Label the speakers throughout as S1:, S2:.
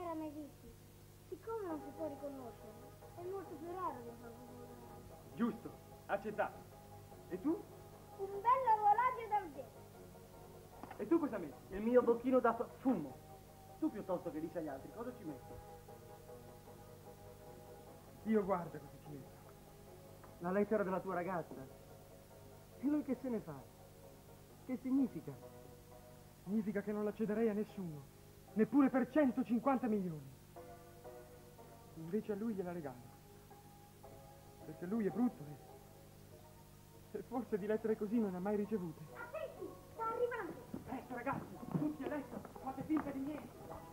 S1: era mai visti. Siccome non si può riconoscere, è molto più raro che farlo volare.
S2: Giusto, accettato. E tu?
S1: Un bello volaggio dal dentro.
S2: E tu cosa metti?
S3: Il mio bocchino da fumo. Tu piuttosto che dici agli altri, cosa ci metti?
S2: Io guarda cosa ci metto.
S3: La lettera della tua ragazza. E lui che se ne fa? Che significa?
S2: Significa che non la cederei a nessuno, neppure per 150 milioni. Invece a lui gliela regalo. Perché lui è brutto e forse di lettere così non ne ha mai ricevute.
S1: Attenti, sta arrivando.
S2: Presto ragazzi, tutti a letto, fate finta di niente.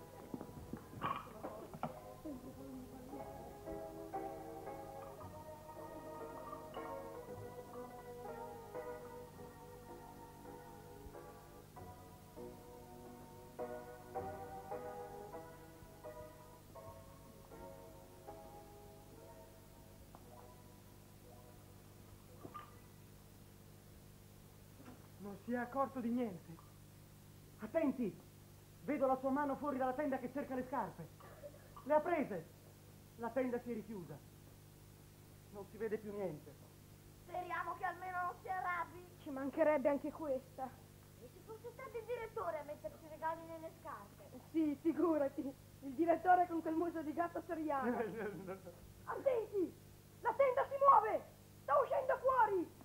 S2: Non si è accorto di niente.
S3: Attenti! Vedo la sua mano fuori dalla tenda che cerca le scarpe. Le ha prese! La tenda si è richiusa. Non si vede più niente.
S4: Speriamo che almeno non si arrabbi.
S5: Ci mancherebbe anche questa.
S4: E se fosse stato il direttore a metterci i regali nelle scarpe?
S5: Sì, figurati. Il direttore con quel muso di gatto seriano. Attenti! La tenda si muove! Sta uscendo fuori!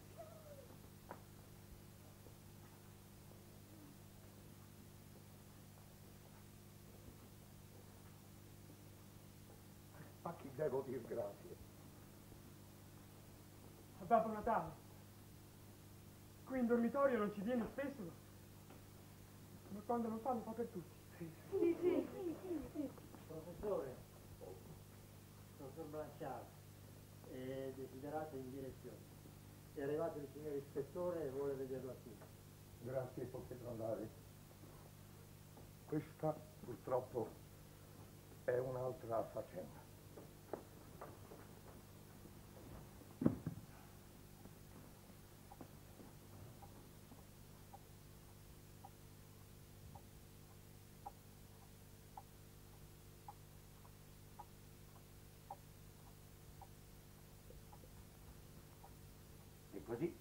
S6: A chi devo dir grazie?
S2: A Babbo Natale. Qui in dormitorio non ci vieni spesso, ma quando lo fa per tutti.
S5: Sì.
S7: Professore, professor Blanchard, è desiderato in direzione. È arrivato il signor ispettore e vuole vederlo qui.
S6: Grazie, potete andare. Questa, purtroppo, è un'altra faccenda.
S8: Così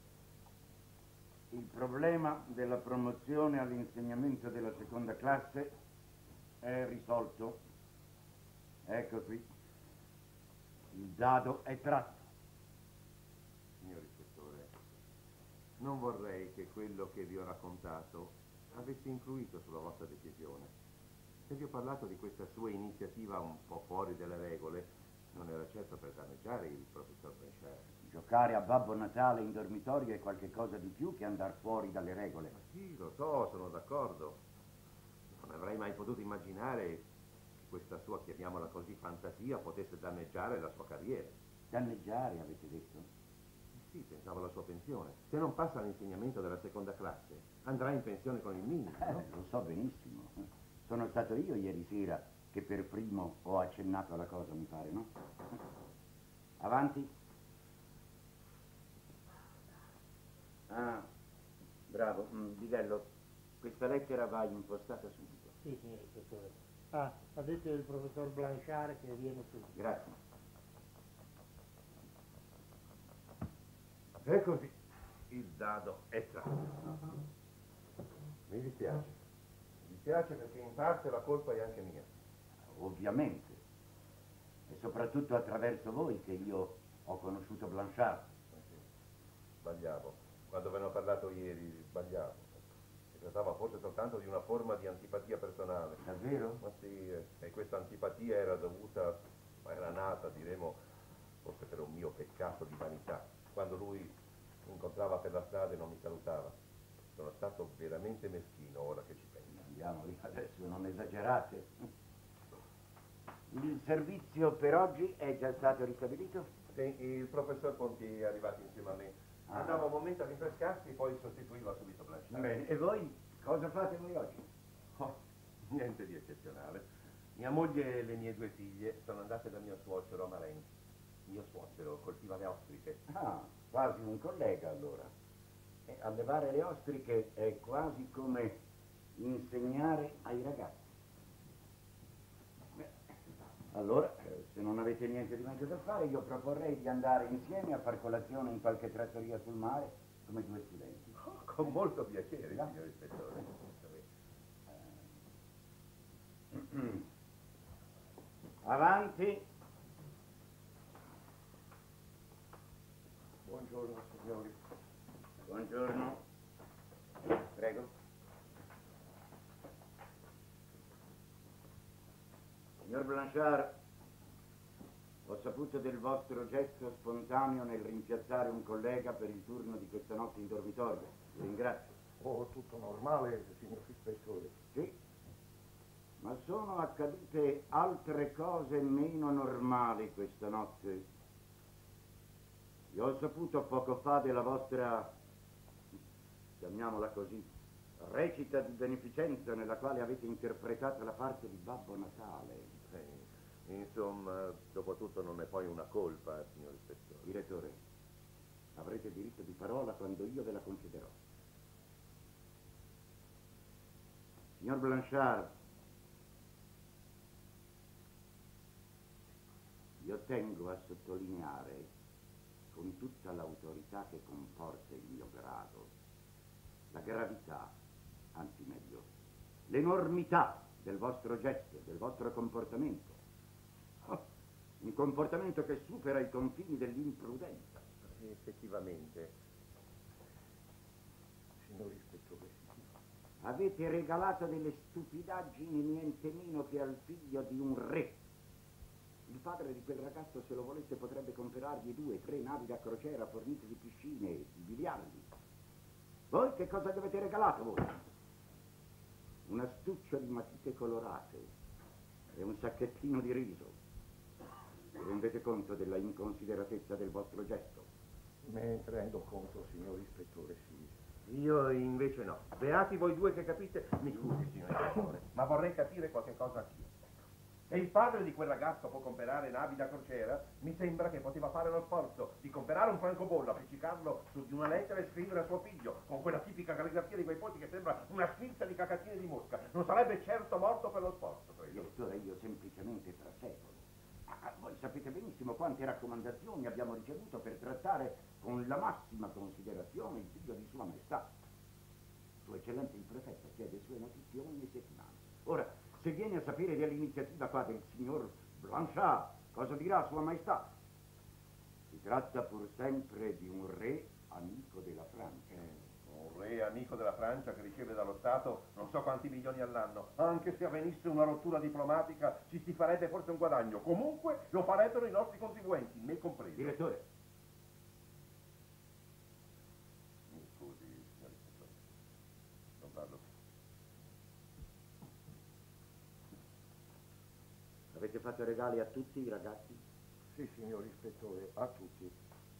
S8: il problema della promozione all'insegnamento della seconda classe è risolto. Ecco qui, il dado è tratto.
S9: Signor ispettore, non vorrei che quello che vi ho raccontato avesse influito sulla vostra decisione. Se vi ho parlato di questa sua iniziativa un po' fuori dalle regole, non era certo per danneggiare il professor Blanchard.
S8: Giocare a Babbo Natale in dormitorio è qualche cosa di più che andare fuori dalle regole.
S9: Ma sì, lo so, sono d'accordo. Non avrei mai potuto immaginare che questa sua, chiamiamola così, fantasia potesse danneggiare la sua carriera.
S8: Danneggiare, avete detto?
S9: Sì, pensavo alla sua pensione. Se non passa all'insegnamento della seconda classe, andrà in pensione con il minimo, no?
S8: Lo so benissimo. Sono stato io ieri sera che per primo ho accennato alla cosa, mi pare, no? Avanti. Ah, bravo. Bidello, questa lettera va impostata subito.
S7: Sì, signor ispettore. Ah, ha detto il professor Blanchard che viene subito.
S8: Grazie.
S9: E così, il dado è tratto. Mi dispiace. Mi dispiace perché in parte la colpa è anche mia.
S8: Ovviamente. E soprattutto attraverso voi che io ho conosciuto Blanchard.
S9: Sbagliavo. Quando ve ne ho parlato ieri, sbagliavo. Si trattava forse soltanto di una forma di antipatia personale.
S8: Davvero?
S9: Ma sì, e questa antipatia era dovuta, ma era nata, diremo, forse per un mio peccato di vanità. Quando lui mi incontrava per la strada e non mi salutava. Sono stato veramente meschino, ora che ci penso.
S8: Andiamo via adesso, non esagerate. Il servizio per oggi è già stato ristabilito?
S9: Sì, il professor Ponti è arrivato insieme a me. Andava un momento a rinfrescarsi, poi sostituiva subito Blanchard.
S8: Bene, e voi cosa fate voi oggi?
S9: Oh, niente di eccezionale. Mia moglie e le mie due figlie sono andate da mio suocero a Maren. Mio suocero coltiva le ostriche.
S8: Ah, quasi un collega allora. E allevare le ostriche è quasi come insegnare ai ragazzi. Allora, se non avete niente di meglio da fare, io proporrei di andare insieme a far colazione in qualche trattoria sul mare, come due studenti.
S9: Oh, con molto piacere,
S8: No.
S9: signor ispettore.
S8: Avanti.
S6: Buongiorno, signori.
S8: Buongiorno. Prego. Signor Blanchard, ho saputo del vostro gesto spontaneo nel rimpiazzare un collega per il turno di questa notte in dormitorio. Vi ringrazio.
S6: Oh, tutto normale, signor ispettore.
S8: Sì, ma sono accadute altre cose meno normali questa notte. Io ho saputo poco fa della vostra, chiamiamola così, recita di beneficenza nella quale avete interpretato la parte di Babbo Natale.
S9: Insomma, dopo tutto non è poi una colpa, signor ispettore.
S8: Direttore, avrete diritto di parola quando io ve la concederò. Signor Blanchard, io tengo a sottolineare, con tutta l'autorità che comporta il mio grado, la gravità, anzi meglio, l'enormità del vostro gesto, del vostro comportamento. Oh, un comportamento che supera i confini dell'imprudenza.
S9: Effettivamente.
S6: Signor ispettore, sì.
S8: Avete regalato delle stupidaggini niente meno che al figlio di un re. Il padre di quel ragazzo, se lo volesse, potrebbe comperargli 2 o 3 navi da crociera fornite di piscine e di biliardi. Voi che cosa gli avete regalato voi? Un astuccio di matite colorate e un sacchettino di riso. Vi rendete conto della inconsideratezza del vostro gesto?
S6: Me ne rendo conto, signor ispettore, sì.
S9: Io invece no. Beati voi due che capite. Mi scusi, signor ispettore, ma vorrei capire qualche cosa anch'io. E il padre di quel ragazzo può comprare navi da crociera? Mi sembra che poteva fare lo sforzo di comprare un francobollo, appiccicarlo su di una lettera e scrivere a suo figlio, con quella tipica calligrafia di quei ponti che sembra una sfilza di cacatine di mosca. Non sarebbe certo morto per lo sforzo, credo.
S8: Direttore, io semplicemente trasecolo. Voi sapete benissimo quante raccomandazioni abbiamo ricevuto per trattare con la massima considerazione il figlio di Sua Maestà. Sua Eccellenza il Prefetto chiede sue notizie ogni settimana. Ora, se viene a sapere dell'iniziativa qua del signor Blanchard, cosa dirà Sua Maestà? Si tratta pur sempre di un re amico della Francia.
S9: Un re amico della Francia che riceve dallo Stato non so quanti milioni all'anno. Anche se avvenisse una rottura diplomatica ci si farebbe forse un guadagno. Comunque lo farebbero i nostri contribuenti, me compreso.
S8: Direttore,
S9: Mi scusi, signor ispettore. Non parlo più.
S8: avete fatto regali a tutti i ragazzi?
S6: Sì, signor ispettore, a tutti.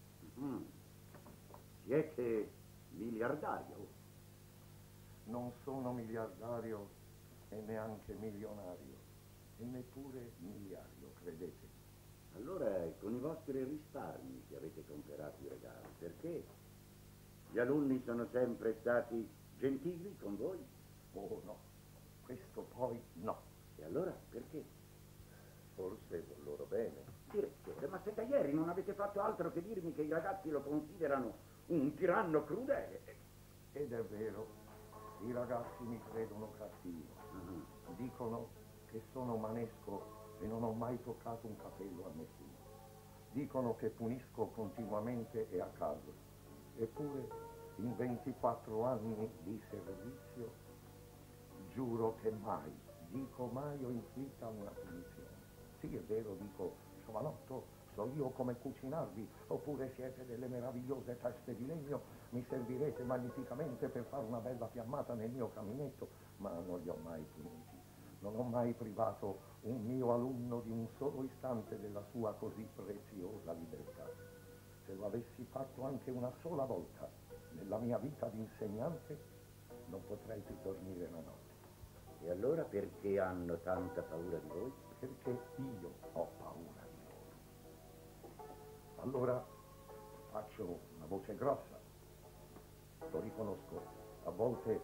S8: Siete miliardario?
S6: Non sono miliardario e neanche milionario, e neppure miliario, credete.
S8: Allora è con i vostri risparmi che avete comprato i regali, perché gli alunni sono sempre stati gentili con voi?
S6: Oh no, questo poi no.
S8: E allora perché?
S9: Forse con loro bene.
S8: Direttore, ma se da ieri non avete fatto altro che dirmi che i ragazzi lo considerano un tiranno crudele.
S6: Ed è vero, i ragazzi mi credono cattivo. Dicono che sono manesco e non ho mai toccato un capello a nessuno. Dicono che punisco continuamente e a caso. Eppure, in 24 anni di servizio, giuro che mai, dico mai, ho inflitta una punizione. Sì, è vero, dico, giovanotto, so io come cucinarvi, oppure siete delle meravigliose teste di legno, mi servirete magnificamente per fare una bella fiammata nel mio caminetto, ma non li ho mai puniti. Non ho mai privato un mio alunno di un solo istante della sua così preziosa libertà. Se lo avessi fatto anche una sola volta nella mia vita di insegnante, non potrei più dormire la notte.
S8: E allora perché hanno tanta paura di voi?
S6: Perché io ho paura di loro. Allora faccio una voce grossa. Lo riconosco, a volte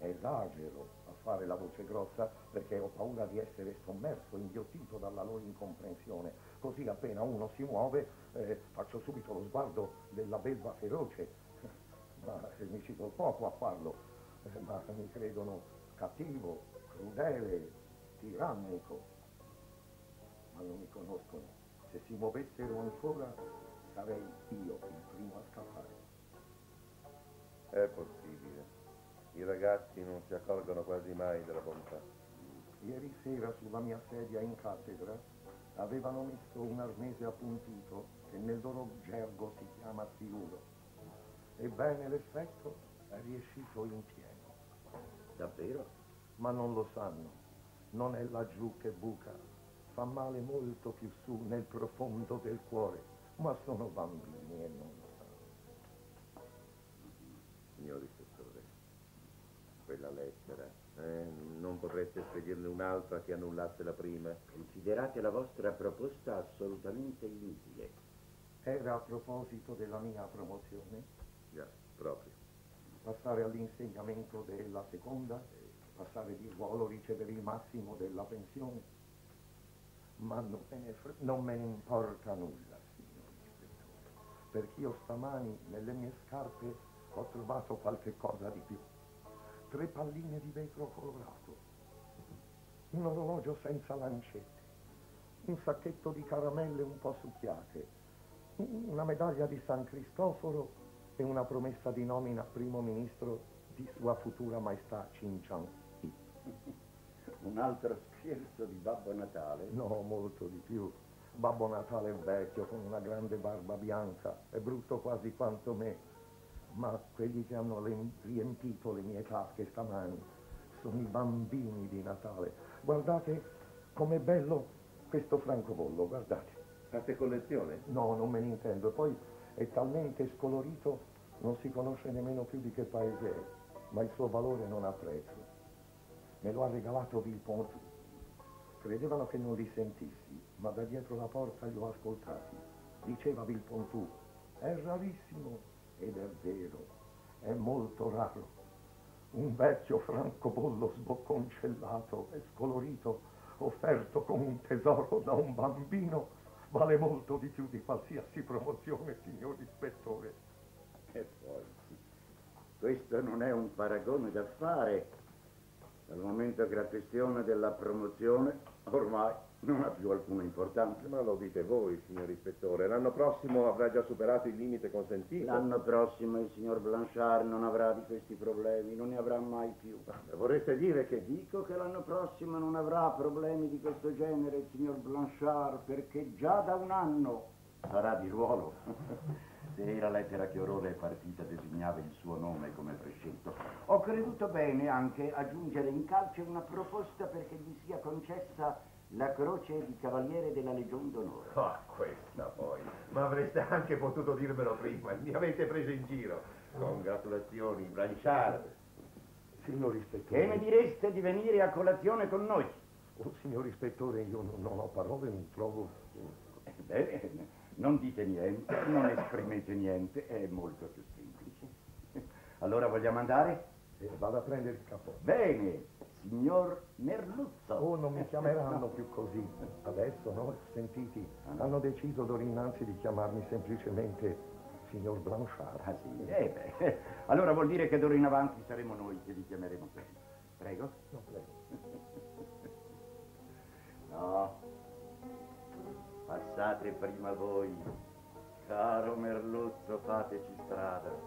S6: Esagero a fare la voce grossa perché ho paura di essere sommerso, inghiottito dalla loro incomprensione. Così appena uno si muove faccio subito lo sguardo della belva feroce, ma mi ci do poco a farlo, ma mi credono cattivo, crudele, tirannico, ma non mi conoscono. Se si muovessero ancora sarei io il primo a scappare.
S9: È possibile. I ragazzi non si accorgono quasi mai della bontà.
S6: Ieri sera sulla mia sedia in cattedra avevano messo un arnese appuntito che nel loro gergo si chiama siuro. Ebbene l'effetto è riuscito in pieno.
S8: Davvero?
S6: Ma non lo sanno. Non è laggiù che buca. Fa male molto più su nel profondo del cuore. Ma sono bambini e non lo sanno.
S9: Signor ispettore, quella lettera, non potreste spedirne un'altra che annullasse la prima?
S8: Considerate la vostra proposta assolutamente inutile.
S6: Era a proposito della mia promozione?
S9: Già, proprio.
S6: Passare all'insegnamento della seconda, passare di ruolo, ricevere il massimo della pensione. Ma non me ne importa nulla, signor ispettore, perché io stamani nelle mie scarpe ho trovato qualche cosa di più. 3 palline di vetro colorato, un orologio senza lancette, un sacchetto di caramelle un po' succhiate, una medaglia di San Cristoforo e una promessa di nomina primo ministro di Sua Futura Maestà Cincian.
S8: Un altro scherzo di Babbo Natale?
S6: No, molto di più. Babbo Natale è vecchio, con una grande barba bianca, è brutto quasi quanto me. Ma quelli che hanno riempito le mie tasche stamani sono i bambini di Natale. Guardate com'è bello questo francobollo, guardate.
S9: Fate collezione?
S6: No, non me ne intendo. E poi è talmente scolorito, non si conosce nemmeno più di che paese è, ma il suo valore non ha prezzo. Me lo ha regalato Villepont. Credevano che non li sentissi, ma da dietro la porta li ho ascoltati. Diceva Villepont, è rarissimo. Ed è vero, è molto raro. Un vecchio francobollo sbocconcellato e scolorito, offerto come un tesoro da un bambino, vale molto di più di qualsiasi promozione, signor ispettore.
S8: E poi, questo non è un paragone da fare. Dal momento che la questione della promozione ormai non ha più alcuna importanza.
S9: Ma lo dite voi, signor ispettore. L'anno prossimo avrà già superato il limite consentito.
S8: L'anno prossimo il signor Blanchard non avrà di questi problemi, non ne avrà mai più.
S9: Vorreste dire che...
S8: Dico che l'anno prossimo non avrà problemi di questo genere il signor Blanchard, perché già da un anno sarà di ruolo. Se la lettera che orora è partita designava il suo nome come prescelto, ho creduto bene anche aggiungere in calce una proposta perché gli sia concessa la croce di cavaliere della Legion d'Onore.
S9: Ah, questa poi. Ma avreste anche potuto dirmelo prima. Mi avete preso in giro. Congratulazioni, Blanchard.
S6: Signor ispettore...
S8: Che ne direste di venire a colazione con noi?
S6: Oh, signor ispettore, io non ho parole, mi trovo...
S8: Bene, non dite niente, non esprimete niente, è molto più semplice. Allora vogliamo andare?
S6: Vado a prendere il capo.
S8: Bene, signor Merluzzo.
S6: Oh, non mi chiameranno più così. Adesso, no? Sentiti, hanno deciso d'ora innanzi di chiamarmi semplicemente signor Blanchard.
S8: Ah sì? Beh. Allora vuol dire che d'ora in avanti saremo noi che vi chiameremo così. Prego?
S6: No, prego.
S8: No. Passate prima voi. Caro Merluzzo, fateci strada.